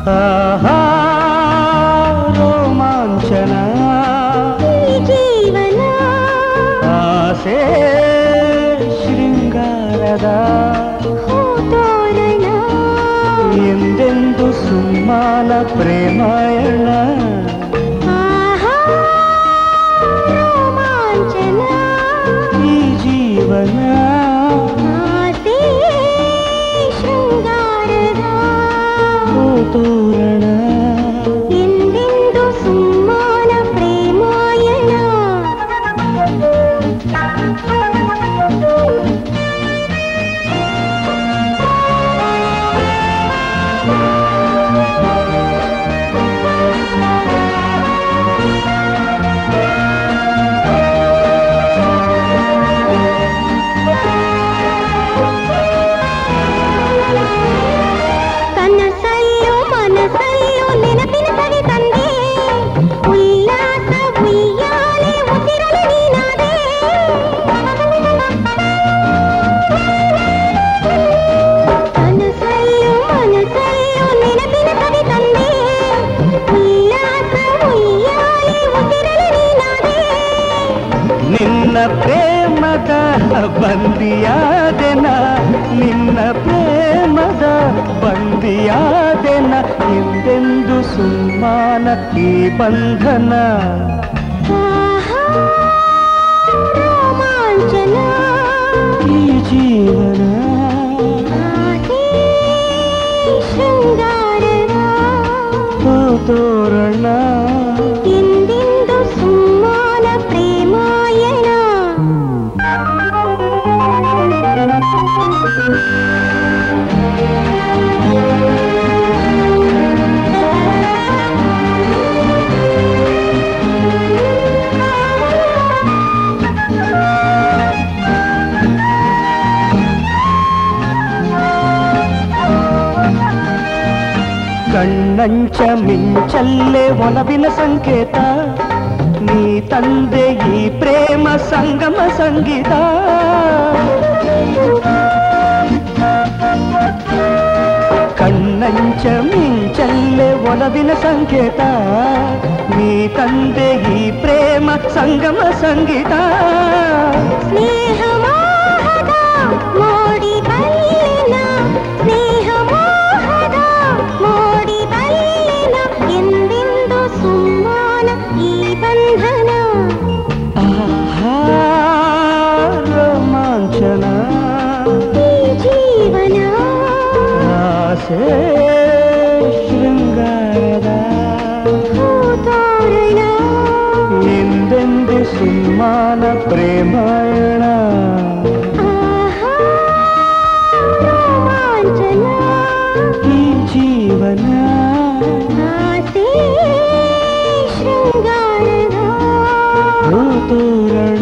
ಆಹಾ ರೋಮಾಂಚನ ಜೀವನ ಆಸೆ ಶೃಂಗಾರದ ತೋರಣ ಎಂದೆಂದು ಸುಮ್ಮಾನ ಪ್ರೇಮಾಯಣ ಆಹಾ ರೋಮಾಂಚನ ಈ ಜೀವನ ಆಸೆ ಶೃಂಗಾರದ ತೋರಣ ಎಂದೆಂದು ಸುಮ್ಮಾನ ಪ್ರೇಮಾಯಣ ಕನಸಲ್ಲೂ ಮನಸಲ್ಲೂ ನೆನಪಿನ ಸವಿ ತಂದೆ ಉಲ್ಲಾಸ ಉಯ್ಯಾಲೆ ಉಸಿರಲು ನೀನಾದೆ ಕನಸಲ್ಲೂ ಮನಸಲ್ಲೂ ನೆನಪಿನ ಸವಿ ತಂದೆ ಉಲ್ಲಾಸ ಉಯ್ಯಾಲೆ ಉಸಿರಲು ನೀನಾದೆ ನಿನ್ನ ಪ್ರೇಮದ ಬಂದಿಯಾದೆನ ನಿನ್ನ ಪ್ರೇಮದ ಬಂದಿಯಾದೆನ ಎಂದೆಂದು ಸುಮ್ಮಾನ ಈ ಬಂಧನ ಆಹಾ ರೋಮಾಂಚನ ಈ ಜೀವನ ಆಸೆ ಶೃಂಗಾರದ ತೋರಣ ಎಂದೆಂದು ಸುಮ್ಮಾನ ಪ್ರೇಮಾಯಣ ಕಣ್ಣಂಚ ಮಿಂಚಲ್ಲೇ ಒಲವಿನ ಸಂಕೇತ ನೀ ತಂದೆ ಈ ಪ್ರೇಮ ಸಂಗಮ ಸಂಗೀತ ಕಣ್ಣಂಚ ಮಿಂಚಲ್ಲೇ ಒಲವಿನ ಸಂಕೇತ ನೀ ತಂದೆ ಈ ಪ್ರೇಮ ಸಂಗಮ ಸಂಗೀತ ಸ್ನೇಹ ಮೋಹದ ಮೋಡಿ ಬಲ್ಲಿನ ಸ್ನೇಹ ಮೋಹದ ಮೋಡಿ ಬಲ್ಲಿನ ಎಂದೆಂದು ಸುಮ್ಮಾನ ಈ ಬಂಧನ ಆಹಾ ರೋಮಾಂಚನ ಈ ಜೀವನ ಆಸೆ ಶೃಂಗಾರದ ತೋರಣ ಎಂದೆಂದು ಸುಮ್ಮಾನ ಪ್ರೇಮಾಯಣ ಆಹಾ ರೋಮಾಂಚನ ಈ ಜೀವನ ಆಸೆ ಶೃಂಗಾರದ ತೋರಣ